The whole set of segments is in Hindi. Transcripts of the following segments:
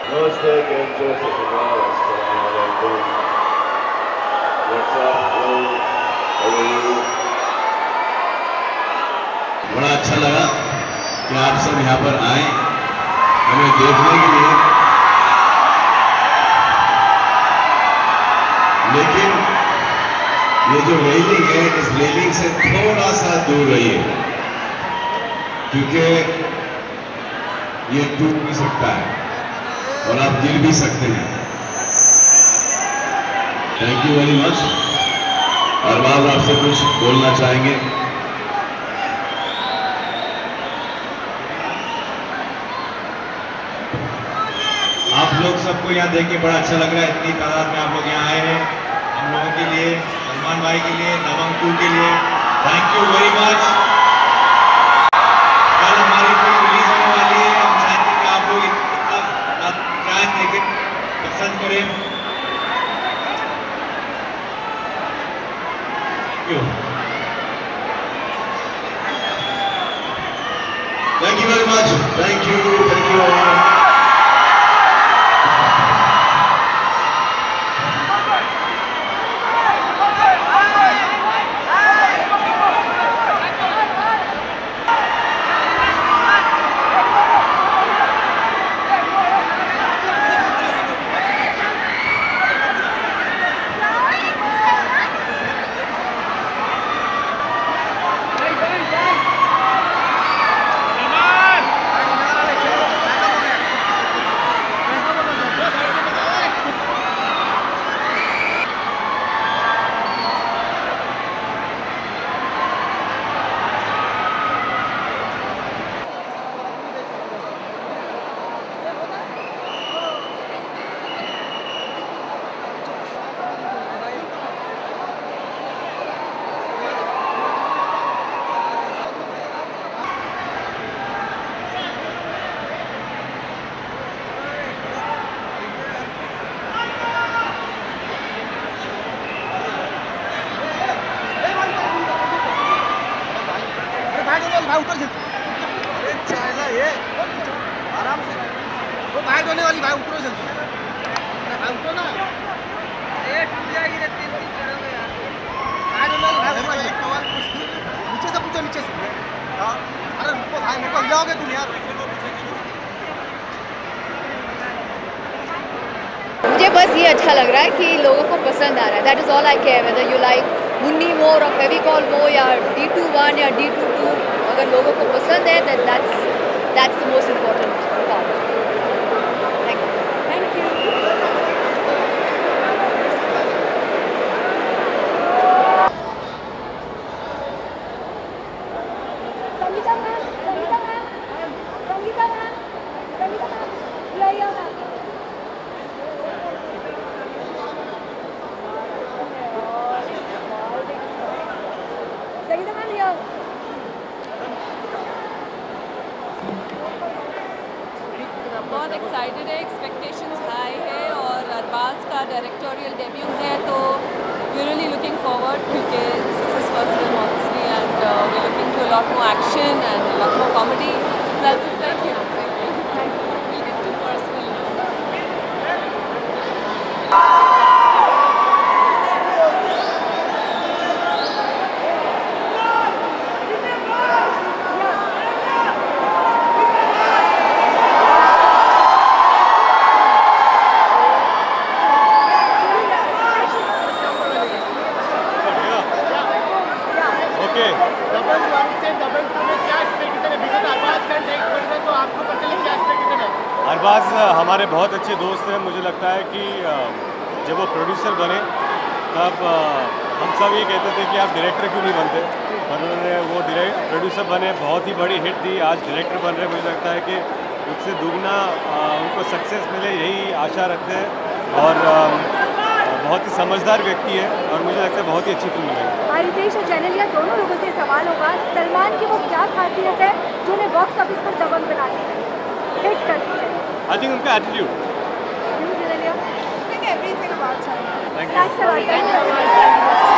नमस्ते, कैम छो सतनाम, अस्सलाम वालेकुम। What's up, hello, how are you? बड़ा अच्छा लगा कि आप सब यहाँ पर आए हमें देखने के लिए, लेकिन ये जो रेलिंग है, इस रेलिंग से थोड़ा सा दूर रहिए क्योंकि ये टूट भी सकता है और आप गिर भी सकते हैं। Thank you very much. Arbaaz आपसे कुछ बोलना चाहेंगे? आप लोग सबको यहाँ देख के बड़ा अच्छा लग रहा है। इतनी तादाद में आप लोग यहाँ आए हैं हम लोगों के लिए, सलमान भाई के लिए, दबंग 2 के लिए। Thank you very much. कल हमारी फिल्म रिलीज होने वाली है। हम चाहते हैं कि आप लोग इतना चाहें देखें, पसंद करें। Thank you very much. Thank you all. भाई उतर से। अरे चाइना ये आराम से वो भाई धोने वाली भाई उतरो जल्दी। अरे भाई उतरो ना, ये टूट जाएगी रे। 3 चढ़ो यार। भाई धोने वाली भाई उतरो। एक सवाल पूछ, नीचे से पूछो, नीचे से। हां अरे रुको भाई, मेरे को हिलाओगे तुम यार। मुझे बस ये अच्छा लग रहा है कि लोगों को पसंद आ रहा है। That is all I care, whether you like Munni more और फेविकॉल मोर या D21 या D22, अगर लोगों को पसंद है then that's the most important part. Thank you. बहुत एक्साइटेड है, एक्सपेक्टेशंस हाई है और अरबाज का डायरेक्टोरियल डेब्यू है तो वी रियली लुकिंग फॉरवर्ड क्योंकि this is his first film obviously and we looking to a lot more action and a lot more comedy. That's it. Thank you. We'll get to personal now. Arbaaz हमारे बहुत अच्छे दोस्त हैं। मुझे लगता है कि जब वो प्रोड्यूसर बने तब हम सब ये कहते थे कि आप डायरेक्टर क्यों नहीं बनते, पर उन्होंने वो प्रोड्यूसर बने, बहुत ही बड़ी हिट दी, आज डायरेक्टर बन रहे। मुझे लगता है कि उससे दुगना उनको सक्सेस मिले, यही आशा रखते हैं और बहुत ही समझदार व्यक्ति है और मुझे लगता है बहुत ही अच्छी फिल्म बनेगी। रितेश और जेनेलिया दोनों लोगों से सवाल होगा, सलमान की वो क्या खासियत है जो उन्हें बॉक्स ऑफिस पर दबंग बनाती है, हिट करती है? आई थिंक उनका attitude. Everything about Salman. Thank you.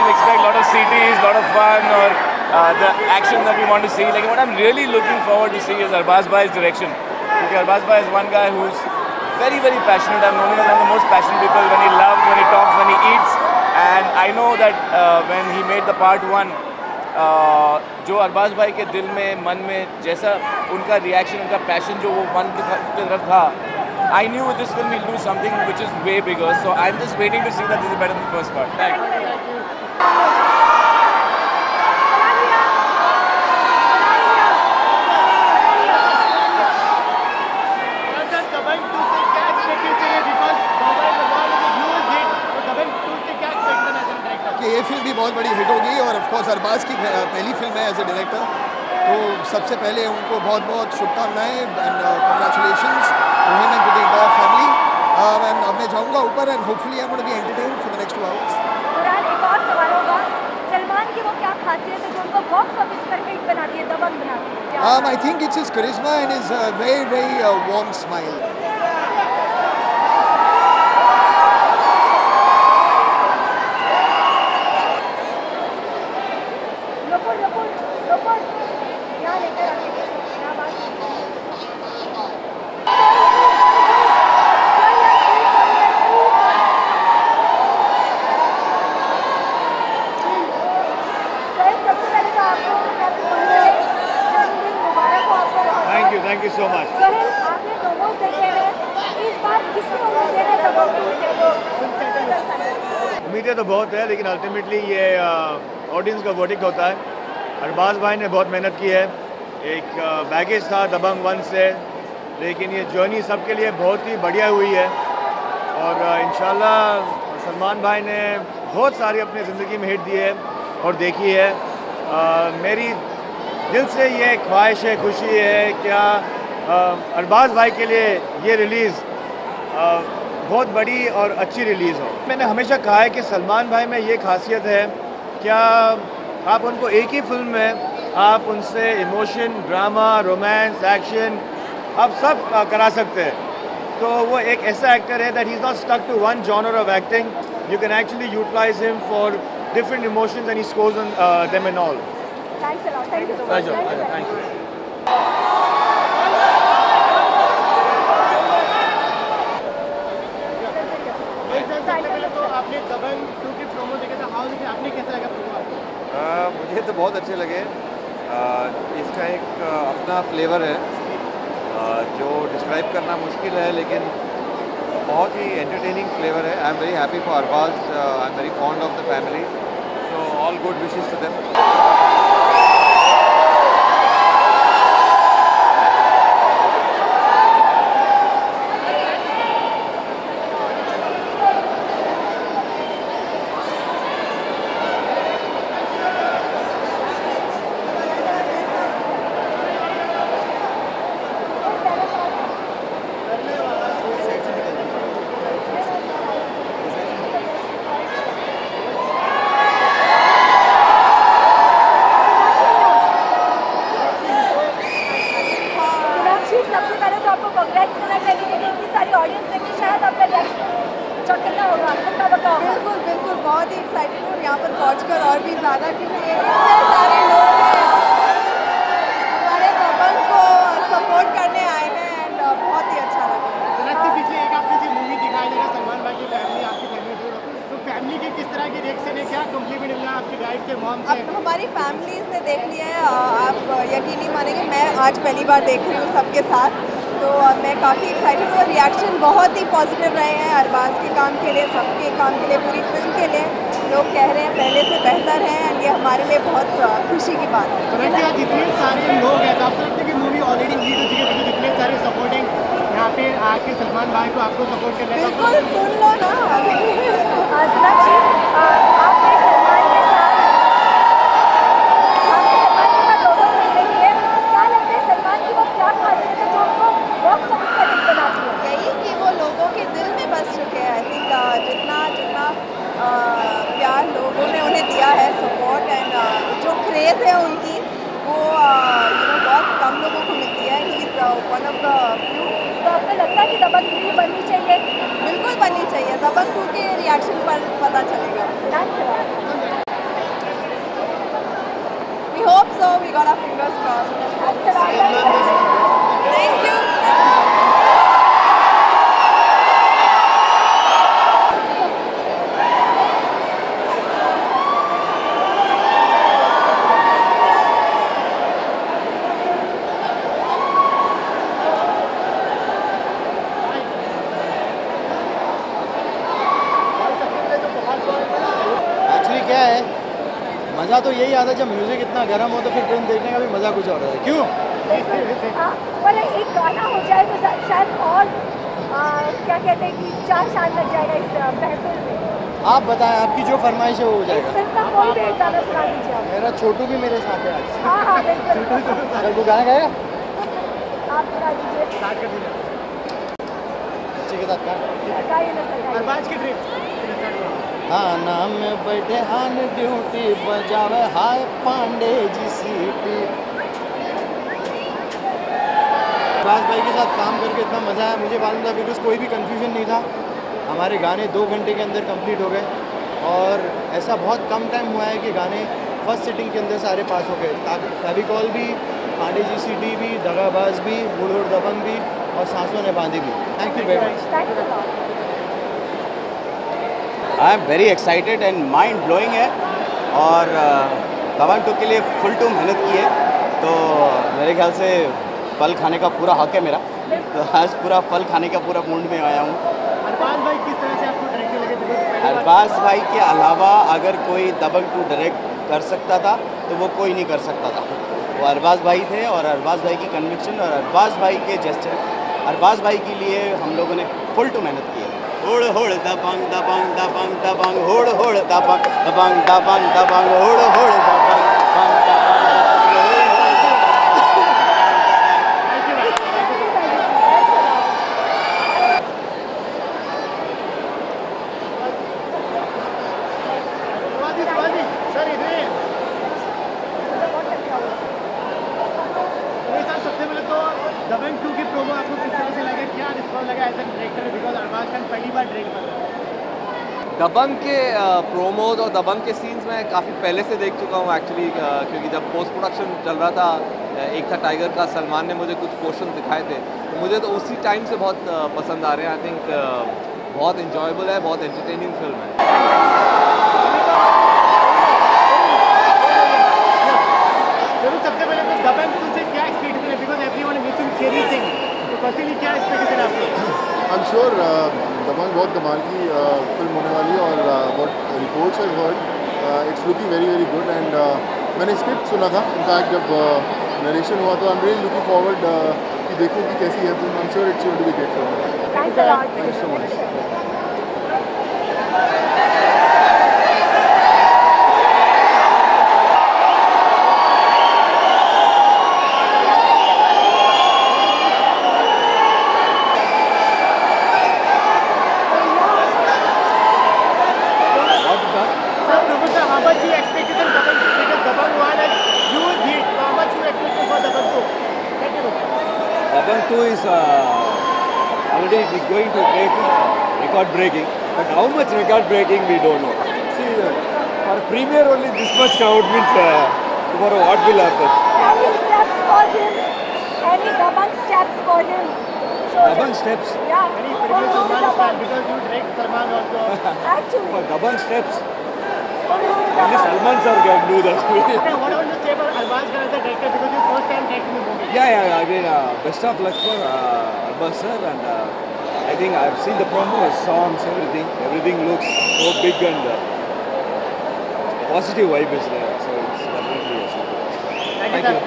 we'll expect a lot of CTs, a lot of fun, or the action that we want to see. Like what I'm really looking forward to see is Arbaz Bhai's direction. Because Arbaz Bhai is one guy who's very, very passionate. I've known him as one of the most passionate people when he loves, when he talks, when he eats. And I know that when he made the part 1, जो अरबाज भाई के दिल में, मन में जैसा उनका रिएक्शन, उनका पैशन जो वो मन की तरफ था, I knew with this film we'll do something which is way bigger. So I'm just waiting to see that this is better than the first part. Thank you. ये फिल्म भी बहुत बड़ी हिट होगी और ऑफ कोर्स अरबाज की पहली फिल्म है एज ए डायरेक्टर, तो सबसे पहले उनको बहुत बहुत शुभकामनाएं and congratulations to him and to the entire family. And अब मैं जाऊंगा ऊपर and hopefully I am going to be entertained for the next 2 hours. Farhan, एक और सवाल होगा, सलमान की वो क्या खासियत है जो उनको बॉक्स ऑफिस पर हिट बनाती है, दबंग बनाती है? I think it's his charisma and his very very warm smile. Thank you so much. आपने प्रोमोट देखे हैं, इस बार किसने उम्मीद देना दबंग 2 उम्मीदें तो बहुत है, लेकिन अल्टीमेटली ये ऑडियंस का वर्डिक्ट होता है। अरबाज भाई ने बहुत मेहनत की है, एक बैगेज था दबंग 1 से, लेकिन ये जर्नी सबके लिए बहुत ही बढ़िया हुई है और इंशाल्लाह सलमान भाई ने बहुत सारी अपनी ज़िंदगी में हिट दी है और देखी है। मेरी दिल से ये ख्वाहिश है, खुशी है क्या अरबाज भाई के लिए ये रिलीज़ बहुत बड़ी और अच्छी रिलीज़ हो। मैंने हमेशा कहा है कि सलमान भाई में ये खासियत है, क्या आप उनको एक ही फिल्म में आप उनसे इमोशन, ड्रामा, रोमांस, एक्शन आप सब करा सकते हैं। तो वो एक ऐसा एक्टर है that he is not stuck to one genre of acting, you can actually utilize him for different emotions and he scores on them and all. Thanks a lot. Thank you so much. Pleasure. Thank you. तो आपने दबंग 2 की प्रोमो देखा था, हाउ देखा आपने, कैसा लगा प्रोमो? मुझे तो बहुत अच्छे लगे। इसका एक अपना फ्लेवर है जो डिस्क्राइब करना मुश्किल है, लेकिन बहुत ही एंटरटेनिंग फ्लेवर है। I am very happy for Arbaaz, I am very fond of the family, so all good wishes to them. बिल्कुल बहुत ही एक्साइटेड हूँ यहाँ पर पहुँचकर और भी ज़्यादा, क्योंकि इतने सारे लोग हैं हमारे दबंग को सपोर्ट करने आए हैं एंड बहुत ही अच्छा लगा। पीछे एक आपने जो मूवी दिखाई दे रहा है सलमान भाई की फैमिली, आपकी फैमिली, तो फैमिली के किस तरह की रिएक्शन है, क्या कॉम्प्लीमेंट मिला आपकी गाइड से, मॉम से? अब हमारी फैमिलीज ने देख लिया है, आप यकीन नहीं मानेंगे, मैं आज पहली बार देख रही हूँ सबके साथ, तो मैं काफ़ी एक्साइटेड हूँ। रिएक्शन बहुत ही पॉजिटिव रहे हैं अरबाज के काम के लिए, सबके काम के लिए, पूरी फिल्म के लिए। लोग कह रहे हैं पहले से बेहतर है एंड ये हमारे लिए बहुत खुशी की बात है। जितने सारे लोग हैं तो आपको लगता है कि मूवी ऑलरेडी हिट हो चुकी है, क्योंकि जितने सारे सपोर्टिंग यहाँ पे आके सलमान भाई को आपको सपोर्ट कर रहे हैं? बिल्कुल, सुन लो ना। प्यार लोगों ने उन्हें दिया है, सपोर्ट एंड जो क्रेज़ है उनकी वो बहुत कम लोगों को मिलती है। He is one of the few. तो आपको लगता है कि दबंग 3 बननी चाहिए? बिल्कुल बननी चाहिए, दबंग 2 के रिएक्शन पर पता चलेगा। so we got our fingers crossed. Thank you. क्या है मज़ा तो यही आता है जब म्यूजिक इतना गर्म हो तो फिर फिल्म देखने का भी मज़ा कुछ और है। क्यों? पर एक गाना हो जाए तो शायद और क्या कहते हैं कि 4 साल लग जाएगा इस महफिल में। आप बताएं, आपकी जो फरमाइश है वो हो जाएगा। फिल्म का कोई भी एक गाना सुना दीजिए आप। मेरा छोटू भी मेरे साथ है आज। हाँ हाँ बिल्कुल। छोटू गाना गाएगा? आप सुना दीजिए। बच्चे के साथ गाइए ना सर। अरबाज की ट्रिप। हाँ नाम में बैठे हान ड्यूटी बजावे हाय पांडे जी सीटी। अरबाज भाई के साथ काम करके इतना मज़ा आया, मुझे मालूम था बिकॉज कोई भी कंफ्यूजन नहीं था। हमारे गाने 2 घंटे के अंदर कंप्लीट हो गए और ऐसा बहुत कम टाइम हुआ है कि गाने फर्स्ट सिटिंग के अंदर सारे पास हो गए। फेविकॉल भी, पांडे जी सीटी भी, दगाबाज भी, बुढ़ोड़ दबंग भी और सांसों ने बांधी भी। Thank you very much. I am very excited and mind blowing है और दबंग 2 के लिए फुल टू मेहनत की है, तो मेरे ख्याल से फल खाने का पूरा हक है मेरा, तो आज पूरा फल खाने का पूरा मूड में आया हूँ। अरबाज भाई किस तरह से आपको डायरेक्टर लगे? अरबाज भाई के अलावा अगर कोई दबंग 2 डायरेक्ट कर सकता था तो वो कोई नहीं कर सकता था। वो अरबाज भाई थे और अरबाज भाई की कन्विक्शन और अरबाज भाई के जेस्चर, अरबाज भाई के लिए हम लोगों ने फुल टू मेहनत की है। होड़ होड़ दबंग दबंग दबंग दबंग होड़ होड़ दबंग दबंग दबंग दबंग होड़ होड़ दबंग दबंग सर इधर सबसे पहले तो दबंग 2 की प्रोमो आपको किस तरह से लगे, क्या रिस्पॉन्स लगा as a director, because Arbaaz Khan पहली बार डायरेक्ट कर रहा है? दबंग के प्रोमोज और दबंग के सीन्स मैं काफ़ी पहले से देख चुका हूँ एक्चुअली, क्योंकि जब पोस्ट प्रोडक्शन चल रहा था, एक था टाइगर का, सलमान ने मुझे कुछ पोर्शन दिखाए थे, तो मुझे तो उसी टाइम से बहुत पसंद आ रहे हैं। आई थिंक बहुत इंजॉयबल है, बहुत एंटरटेनिंग फिल्म है। सबसे पहले तो दबंग 2 से क्या एक्सपेक्टेशन है, because everyone is making scary thing, तो पर्सनली क्या एक्सपेक्टेशन है आपकी? आई एम श्योर दबंग बहुत कमाल की फिल्म होने वाली है और what reports I heard it's looking very very good and मैंने स्क्रिप्ट सुना था, इनफैक्ट जब नरेशन हुआ तो I am really looking forward कि देखूँ कि कैसी है फिल्म। I am sure it's going to be great film. Thank you so much. Dhabang 2 is already it is going to break record breaking, but how much record breaking we don't know. See, for premiere only this much crowd means tomorrow what will happen? Any steps for him? Any Dhabang steps for him? Dhabang steps? Yeah. Any particular Salman style, because you direct Salman also. Actually. For Dhabang steps, only Salman sir can do that. Okay, what about you say about Arbaaz Khan as a director, because you first time directing the movie? Yeah. I mean, best of luck for Arbaaz sir, and I think I've seen the promos, songs, everything. Everything looks so big and positive vibe is there. So it's definitely a super. Thank you.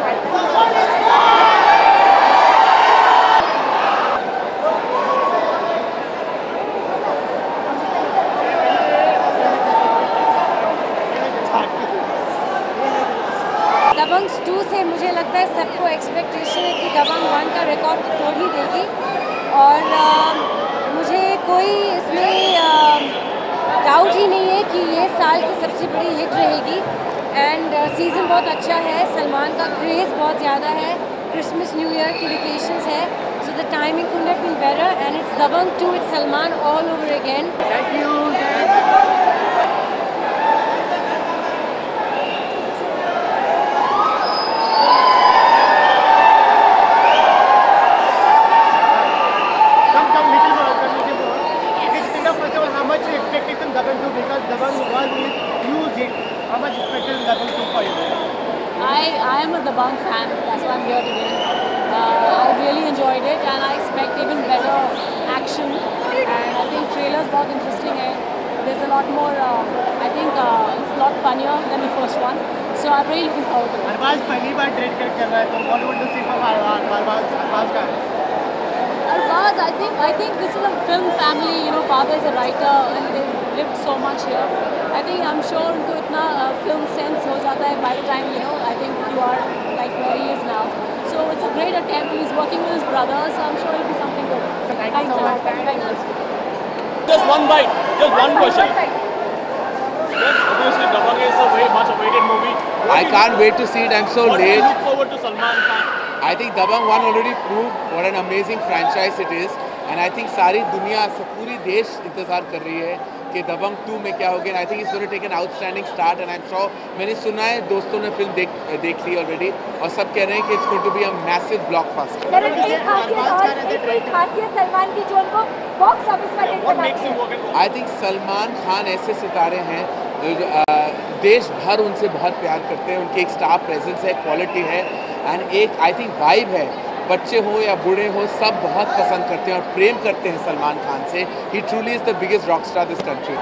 Dabangg 2 से मुझे लगता है सबको एक्सपेक्टेशन है कि दबंग 1 का रिकॉर्ड तो तोड़ ही देगी, और मुझे कोई इसमें डाउट ही नहीं है कि ये साल की सबसे बड़ी हिट रहेगी। एंड सीज़न बहुत अच्छा है, सलमान का क्रेज़ बहुत ज़्यादा है, क्रिसमस न्यू ईयर की वेकेशंस है, so the timing could have been better, and it's Dabangg 2, it's Salman all over again. Thank you. much expectation Dabang 2 because Dabang 1 is huge hit. How much expectation Dabang 2 for you? I am a Dabang fan, that's why I'm here today. I really enjoyed it and I expect even better action, and I think trailers बहुत interesting है. There's a lot more, I think it's a lot funnier than the first one, so I'm really looking forward to it. Arbaaz पहली बार डायरेक्ट कर रहा है तो बॉलीवुड इंडस्ट्री पर अरबाज का Arbaz, I think this is a film family. You know, father is a writer and they've lived so much here. I think I'm sure उनको इतना film sense हो जाता है by the time I think you are like where he is now. So it's a great attempt. He's working with his brother, so I'm sure it'll be something good. Thank you so much. Thank you. Just one bite. Just one question. Obviously, Dabang is a very much awaited movie. I can't wait to see it. I'm so what late. Do you look forward to Salman Khan? I think Dabang 1 already proved what an amazing franchise it is, and I think सारी दुनिया पूरी देश इंतजार कर रही है कि Dabang 2 में क्या होगा. And I think it's going to take an outstanding start, and I'm sure मैंने सुना है दोस्तों ने फिल्म देख ली already और सब कह रहे हैं कि it's going to be a massive blockbuster. एक खासियत सलमान की जो उनको बॉक्स ऑफिस में I think सलमान खान ऐसे सितारे हैं देश भर उनसे बहुत प्यार करते हैं. उनकी एक स्टार प्रेजेंस है, क्वालिटी है, एंड एक आई थिंक वाइब है. बच्चे हों या बूढ़े हों सब बहुत पसंद करते हैं और प्रेम करते हैं सलमान खान से. He truly is the biggest rock star this country.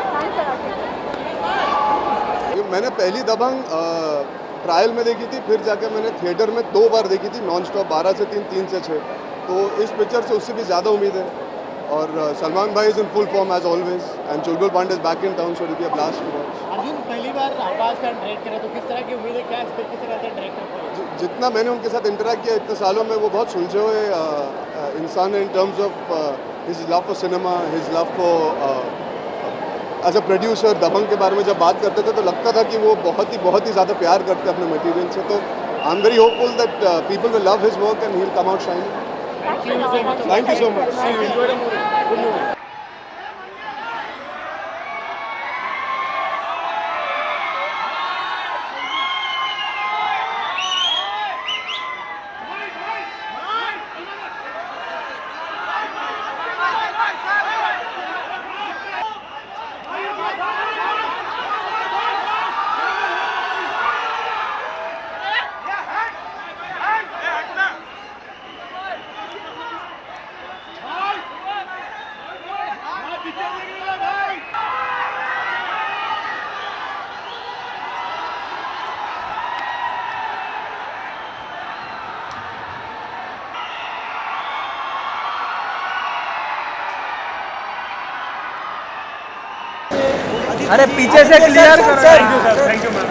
मैंने पहली दबंग ट्रायल में देखी थी, फिर जाकर मैंने थिएटर में 2 बार देखी थी नॉन स्टॉप 12 से 3, 3 से 6. तो इस पिक्चर से उससे भी ज़्यादा उम्मीद है. और सलमान भाई is in full form as always, and Chulbul Pandey is back in town, so it will be a blast to watch. Arjun पहली बार अरबाज खान डायरेक्ट करे तो किस तरह की उम्मीद है, क्या एक्सपेक्टेशन रहता है डायरेक्टर को? जितना मैंने उनके साथ इंटरेक्ट किया इतने सालों में, वो बहुत सुलझे हुए इंसान है in terms of his love for cinema, his love for as a producer. Dabangg के बारे में जब बात करते थे तो लगता था कि वो बहुत ही ज़्यादा प्यार करते हैं अपने मटेरियल से. तो I am very hopeful that people will love his work and he will come out shining. Thank you so much. Enjoy the movie. Good movie. अरे पीछे से क्लियर करो. Thank you sir. Thank you ma'am.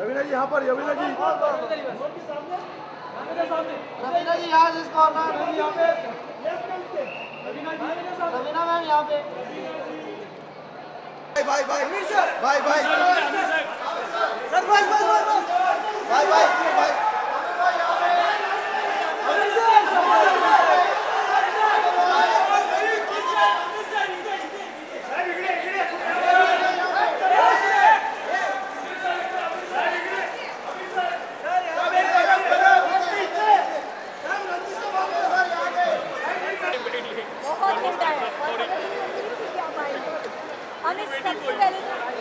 Raveena ji यहाँ पर, रवीना जी यहाँ जिस कॉर्नर, यहाँ पे रवीना मैम यहाँ पे। भाई भाई भाई भाई सर भाई भाई भाई भाई हमें सबसे पहले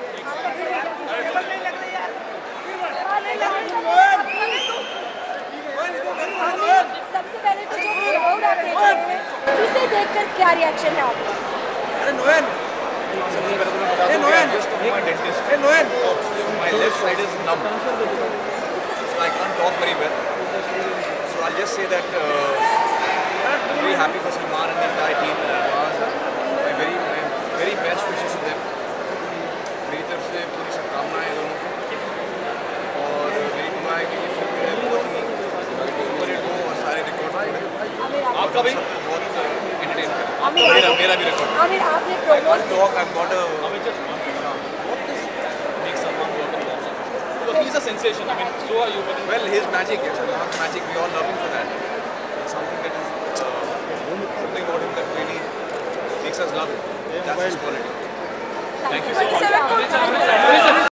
तो जो क्राउड आप देख रहे हैं उसे देखकर क्या रिएक्शन है आपका? अरे नोएन, सबसे पहले तो मैं बता दूं कि just of my dentist. Hey नोएन, my left side is numb, so I can't talk very well. So I'll just say that I'm really happy for Salman and the entire team and Arbaz. My very best wishes to them. मेरी तरफ से पूरी शुभकामनाएं दोनों को, और मेरी दुआ है कि ये फिल्म है बहुत ही सुपरहिट हो और सारे रिकॉर्ड तोड़े। आपका भी बहुत एंटरटेन करे, मेरा भी रिकॉर्ड। आमिर, आपने promo make Salman work on box office. So he's a sensation. I mean, so are you. Well, his magic, Salman's magic. We all love him for that. It's something that is something about him that really makes us love him. That's his quality. Thank you so much.